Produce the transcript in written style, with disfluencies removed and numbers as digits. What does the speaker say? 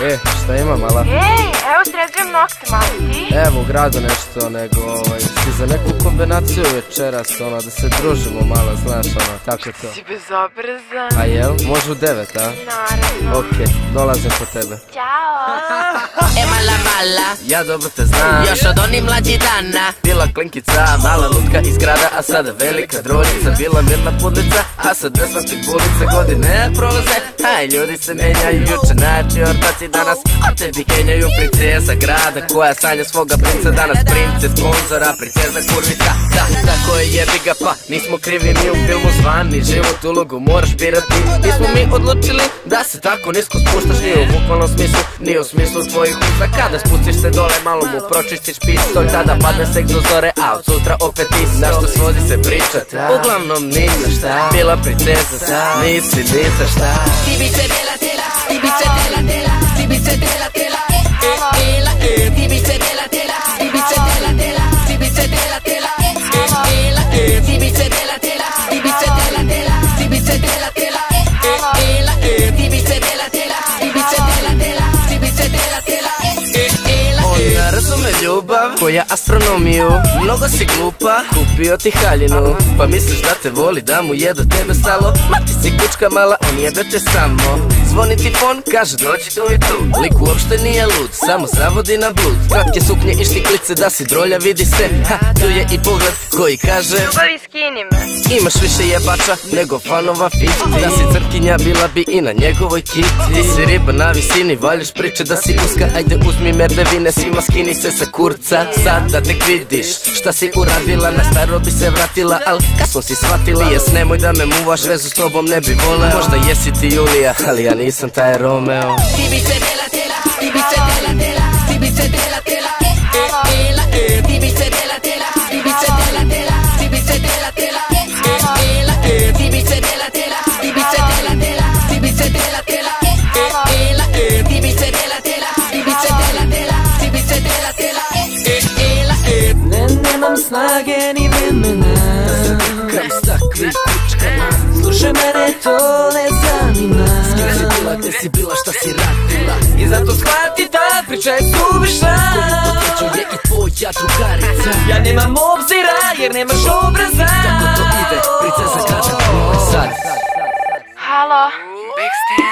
Šta ima, mala? Evo sređujem nokte, mali, ti? Evo, u gradu nešto, nego si za neku kombinaciju večeras, da se družimo malo, znaš, tako to. Si bezobrazan. A jel? Može u 9, a? Naravno. Okej, dolazim po tebe. Ćao. Mala mala, Ja dobro te znam. još od onih mlađih dana. Bila klinkica, mala lutka iz grada, a sada velika droljica. Bila mirna pudlica, a sad ne znam ti bulica. Godine prolaze, a ljudi se menjaju. Juče najjači ortaci, danas o tebi kenjaju. Princeza grada koja sanja svoga princa. Danas prince sponzora, princeza kurvica. Da, tako je, jebi ga pa, nismo krivi mi u filmu zvani. Život ulogu moraš birati. Nismo mi odlučili da se tako nisko spuštaš. Ni u bukvalnom smislu, ni u smislu tvojih usta. Kada spustiš se dole, malo mu pročistiš pistolj. Tada padne seks do zore, a od sutra opet isto. Na što svodi se pričat, uglavnom ni za šta. Bila princeza, nisi ni za šta. Ti bi se dela tela, ti bi se dela tela, ti bi se dela tela. Ti bi se dela tela, ti bi se dela tela, ti bi se dela tela. Ti bi se dela tela, ti bi se dela tela, ti bi se dela tela. Ti bi se dela tela, ti bi se dela tela, ti bi se dela tela. Ona razume ljubav, koja astronomiju. Mnogo si glupa, kupio ti haljinu. Pa misliš da te voli, da mu je do tebe stalo. Ma ti si kučka mala, on jebe te samo. Zvoni ti fon, kaže dođi tu i tu. Lik uopšte nije lud, samo zavodi na blud. Kratke suknje i štiklice, da si drolja vidi se. Ha, tu je i pogled koji kaže Ljubavi, skini me. imaš više jebača nego fanova 50. Da si crkinja, bila bi i na njegovoj kiti. Ti si riba na visini, valjaš priče da si uska. Ajde uzmi merdevine, svima skini se sa kurca. Sad da tek vidiš šta si uradila. Na staro bi se vratila, al kasno si shvatila. Jes, nemoj da me muvaš, vezu s tobom ne bi voleo. Možda jesi ti Julija, ali ja nisam taj Romeo. Ti bi se dela tela, ti bi se dela tela, ti bi se dela tela. Ti bi se dela tela, ti bi se dela tela, ti bi se dela tela. Ti bi se dela tela, ti bi se dela tela, ti bi se dela tela. Ti bi se dela tela, ti bi se dela tela, ti bi se dela tela. Ne, nemam snage ni vremena Da se vikam s takvim kučkama. Slušaj mene, to ne zanima. S kim si bila, gde si bila, šta si radila? I zato shvati ta priča je suvišna. Potreću je i tvoja drugarica. Ja nemam obzira jer nemaš obraza. Kako to ide, princeza grada, ovo je sad. Halo. Backstage.